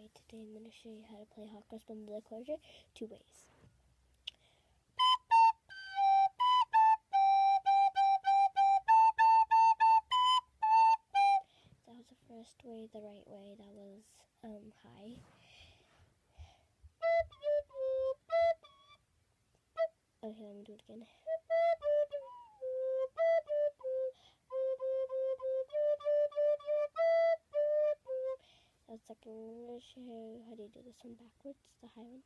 Hi, today I'm going to show you how to play Hot Cross Bundle the Closure two ways. That was the first way, the right way, that was high. Okay, let me do it again. That's second. I'm going to show you how to do this one backwards, the high one.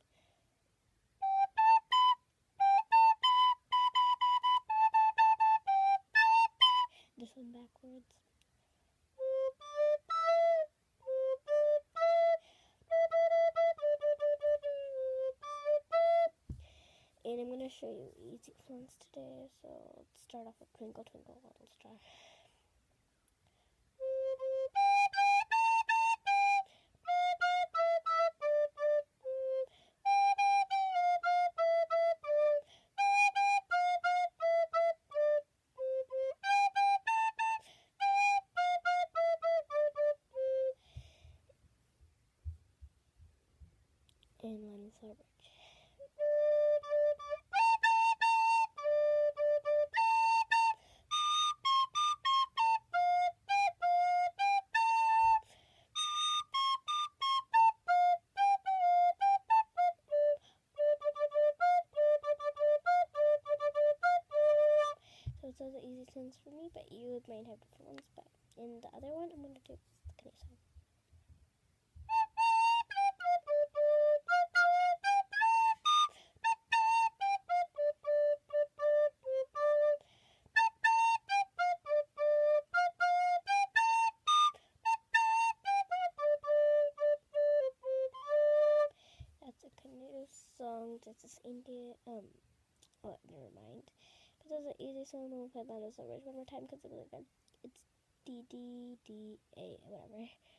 This one backwards. And I'm going to show you easy ones today, so let's start off with Twinkle Twinkle Little Star. And Line the Flower Bridge. So those are easy songs for me, but you might have different ones. But in the other one, I'm going to do the canoe song. That's a canoe song. That's this Indian. Oh, never mind. But there's an easy song. We'll play Line the Flower Bridge one more time because it's really good. It's D D D A whatever.